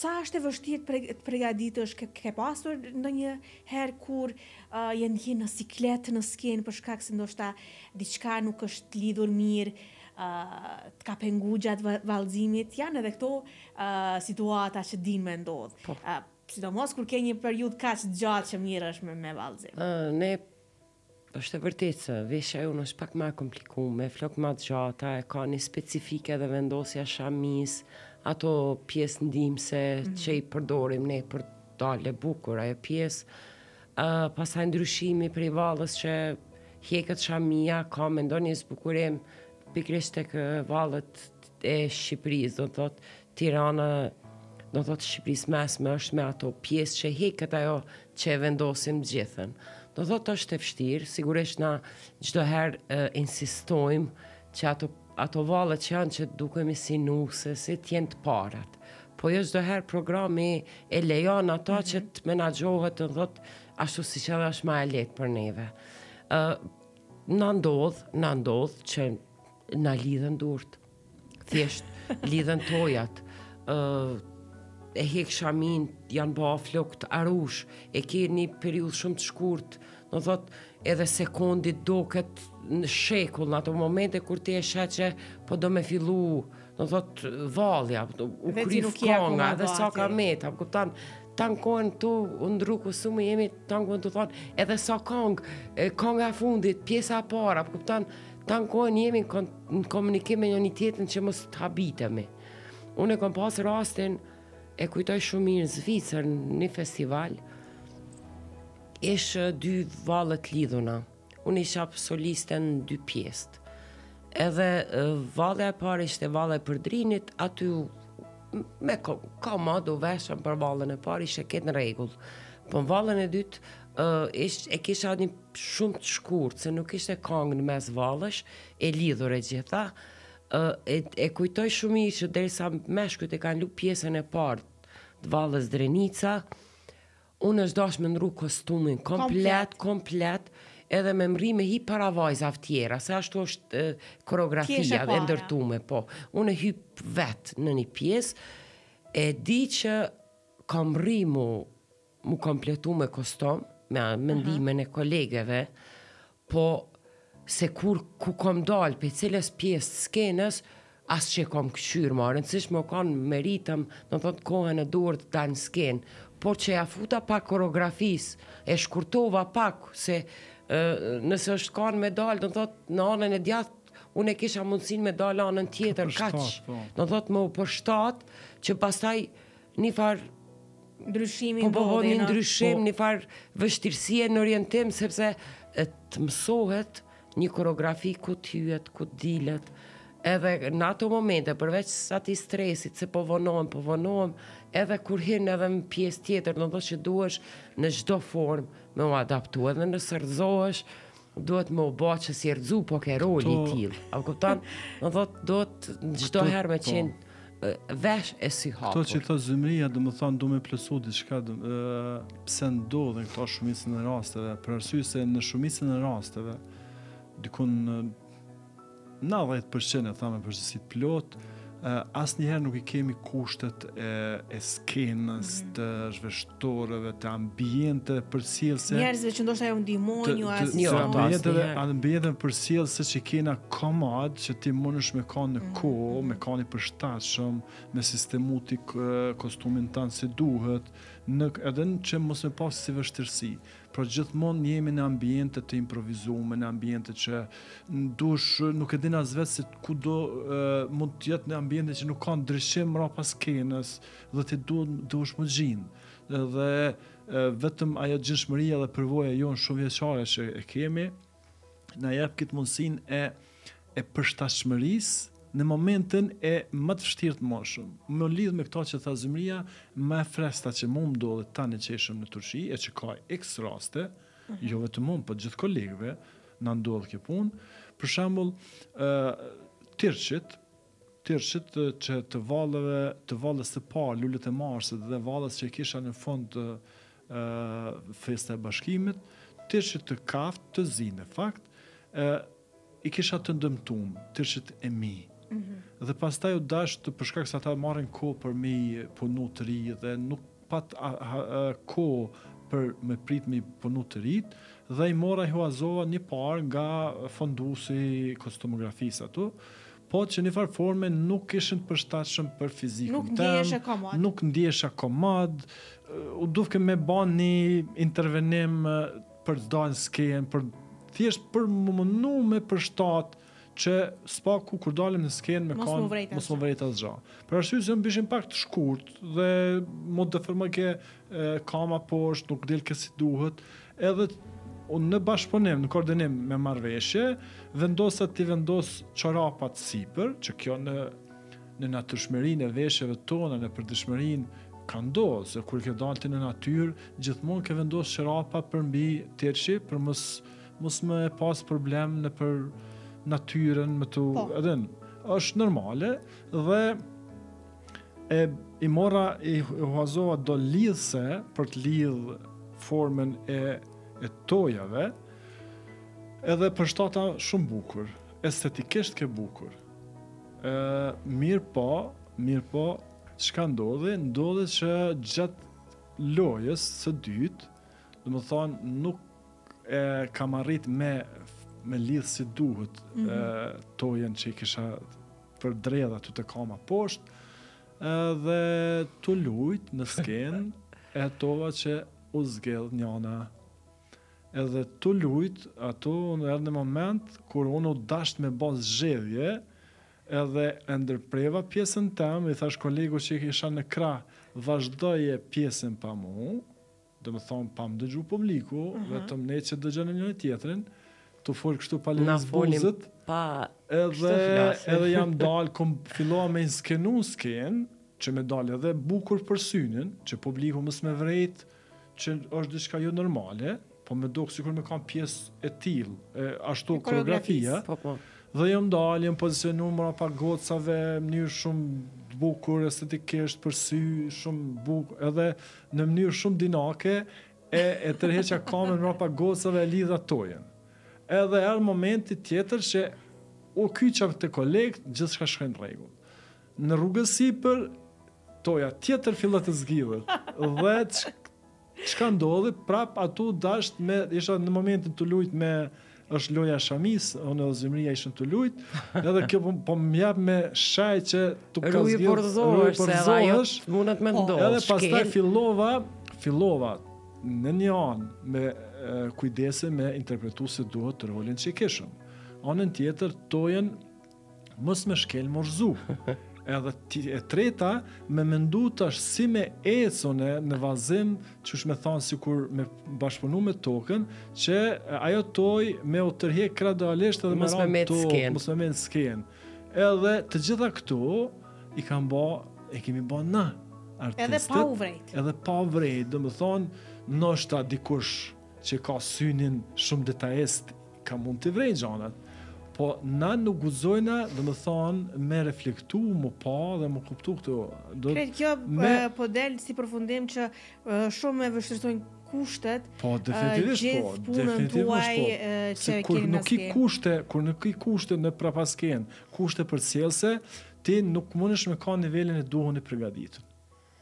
Sa është e vështirë të përgatitesh, ke pasur ndonjë herë kur je ndjen në siklet në skenë për shkak se ndoshta diçka nuk është lidhur mirë, të ka pengu gjatë vallëzimit, janë edhe këto situata që din me ndodh. Sidomos kur ke një periudhë kaq gjatë që mirësh me vallëzim. Ne është e vërtetë se veshja jonë është pak më e komplikuar, flok më të gjata, e ka një specifike dhe vendosja shamis, ato pjesë ndihmëse që i përdorim ne për dalë bukur, ajo pjesë, pastaj ndryshimi prej vallës që hjeket shamia, ka me ndonjë zbukurim pikërisht tek vallët e Shqipërisë, do të thotë Tirana, do të thotë Shqipërisë mesme është me ato pjesë që hjeket ajo që e vendosim gjithën. Do thotë është e vështirë, sigurisht na çdo herë insistojmë që ato vallet që janë që dukemi si nuse, si t'jenë të parat. Po jo çdo herë programi e lejon ato që të menaxhohet, do thotë ashtu siç edhe është më e lehtë për neve. Na ndodh që na lidhen durt. Thjesht lidhen tojat. E hek shamin, janë ba flok të arush, e ke një periudhë shumë të shkurt, do thot edhe sekondit doket në shekull, në ato momente kur ti e shet që po do me fillu, do thot valja, u kryf konga, edhe sa ka meta, kuptan, tankojnë tu, ndru ku më jemi, tankojnë të thonë, edhe sa konga e fundit, pjesa para, kuptan, tankojnë jemi në komunikim me një tjetën që mos të habitemi. Unë e kom pasë rastin, e kujtoj shumë mirë në Zvicër, në një festival, ishë 2 valët lidhuna. Unë isha soliste në 2 pjesë. Edhe valë e parë ishte valë e Përdrinit, aty me ka modu veshën për valën e parë, ishte ketë në regull. Po në valën e dytë e kisha një shumë të shkurt, se nuk ishte kangë në mes valësh, e lidhur e gjitha. E kujtoj shumë i që derisa meshkujt e kanë lup pjesën e partë të vallës Drenica, unë është dash me ndru kostumin komplet, edhe me mri me hi para vajzave tjera, se ashtu është koreografia dhe ndërtume, po. Unë e hyp vetë në një pjesë, e di që kam rri mu kompletu me kostum, me mendimin e kolegeve, po se ku kom dalë për cilës pjesë skenës, asë që kom këshyrë marën, cish më kanë meritëm, në thotë kohën e durë të dalë në skenë, por që ja futa pak koreografis, e shkurtova pak, se nëse është kanë me dalë, në thotë në anën e djathë, unë e kisha mundësin me dalë anën tjetër, kaqë, në thotë më përshtat, që pastaj një farë një ndryshim, një farë vështirësie në orientim, sepse të mësohet një koreografi ku t'hyet, ku t'dilet, edhe në ato momente, përveç ati stresit, se po vonohem, edhe kur hinë edhe në pjesë tjetër, në do që duesh në çdo formë me u adaptu, edhe në sërzohesh, duhet me u ba që si rëdzu, po ke roli t'il. A kuptan, në do të në çdo herë me qenë vesh e si hapur. Këto që të zymria, dhe më thonë, du me plësu diçka, pse ndodhen këto shumicën e rasteve, për arsye se në shumicën e rasteve, dikun 90% e thame përgjithësi plot, asnjëherë nuk i kemi kushtet e skenës, të zhveshtorëve, të ambienteve përcjellse. Njerëzve që ndoshta ju ndihmojnë ju asnjë. Ambienteve përcjellse që kena komod, që ti mundesh me kanë në kohë, me kanë i përshtatshëm, me sistemuti kostumin tanë si duhet, edhe në që mos me pas si vështirësi. Pra gjithmonë jemi në ambiente të improvizume, në ambiente që nuk e din as vetë se kudo mund të jetë në ambiente që nuk ka ndryshim mrapa skenës dhe ti duhesh më gjinë. Dhe vetëm ajo gjinshmëria dhe përvoja jonë shumë vjeçare që e kemi, na jep këtë mundësinë e përshtatshmërisë në momentin e më të vështirë të moshëm. Më lidh me këto që tha Zymria, më e freskëta që më ndodhet tani që ishëm në Turqi, e që ka X raste, jo vetëm unë, po gjithë kolegëve, na ndodh kjo punë. Për shembull, Tirçit që të vallës së parë, Lulët e Marsit dhe vallës që kisha në fund festa e bashkimit, Tirçit të Kaft, të Zi në fakt, i kisha të ndëmtuar, Tirçit e mi. Dhe pastaj u dash të për shkak se ata marrin kohë për me punu të ri dhe nuk pat kohë për me prit me punu të rit, dhe i mora i huazova një parë nga fondusi kostumografisë ato, po që një farë forme nuk ishin të përshtatshëm për fizikun Nuk ndjeshe komod. Nuk ndjesha komod, u dufke me ban një intervenim për të dalë në skenë, për thjesht për më mënu me përshtat që spaku kur dalim në skenë me kanë mos më vrejt asgjë. Për arsye se më bishin pak të shkurt dhe mund të fërmoj ke kama poshtë, nuk del ke si duhet, edhe unë në bashkëpunim, në koordinim me marrëveshje, vendosa ti vendos çorapat sipër, që kjo në natyrshmërinë e veshjeve tona, në përditshmërinë ka ndodhur, se kur ke dalë ti në natyrë, gjithmonë ke vendos çorapa përmbi tershi për mos më pas problem në për natyrën me të edhen, është normale dhe i mora i huazova do lidhse për të lidh formën e tojave, edhe përshtata shumë bukur, estetikisht ke bukur. Mirë po, çka ndodhi? Ndodhi që gjatë lojës së dytë, do të thonë nuk kam arrit me lidh si duhet tojen që i kisha për dredha të të kama poshtë, dhe të lujt në skenë e tova që u zgedh njana. Edhe të lujt, ato në erë në moment kur unë u dasht me bas zgjedhje, edhe e ndërpreva pjesën tem, i thash kolegu që i kisha në krah, vazhdoje pjesën pa mu, dhe më thonë pa më dëgju publiku, vetëm ne që dëgjën e njëri tjetrin, të folë kështu pa lëviz buzët, edhe jam dalë, kom filloha me inskenu skenë, që me dalë edhe bukur për synin, që publiku mës me vrejt, që është diçka jo normale, po me do sikur me kam pjesë e tillë, ashtu koreografia, dhe jam dalë, jam pozicionu mrapa gocave, mënyrë shumë të bukur, estetikisht, për sy, shumë bukur, edhe në mënyrë shumë dinake, e tërheqja kamerën mrapa gocave e lidha tojen. Edhe erë momenti tjetër që u kyqa të kolegët, gjithçka shkojnë rregull. Në rrugës sipër, toja tjetër fillet të zgjidhet. Dhe çka ndodhi, prap atu dasht isha në momentin të lujt me është loja shamis, unë edhe Zymria ishën të lujt, edhe kjo po më jap me shaj që tu ka zgjidhur. Rrugë porzohesh, mundet me ndosh. Edhe pastaj fillova në një anë me kujdese me interpretu se duhet të rolin që i kishëm. Anën tjetër, tojen mos me shkel morzu. Edhe e treta, me mendu tash si me econe në vazim, që është me thanë si kur me bashkëpunu me tokën, që ajo toj me u tërhek gradualisht edhe mos me me skenë. Edhe të gjitha këto e kemi ba na, artistët. Edhe pa u vrejt. Dhe me thonë, nështë dikush që ka synin shumë detajist, ka mund të vrejt gjanat. Po na nuk guxojna, dhe më thonë, me reflektu, më pa dhe më kuptu këtu. Kretë kjo po del si përfundim që shumë e vështirësojnë kushtet, gjithë punën tuaj që keni në skenë. Kur nuk i kushte në prapaskenë, kushte për cilëse, ti nuk mundesh me ka nivelin e duhur i përgatitur.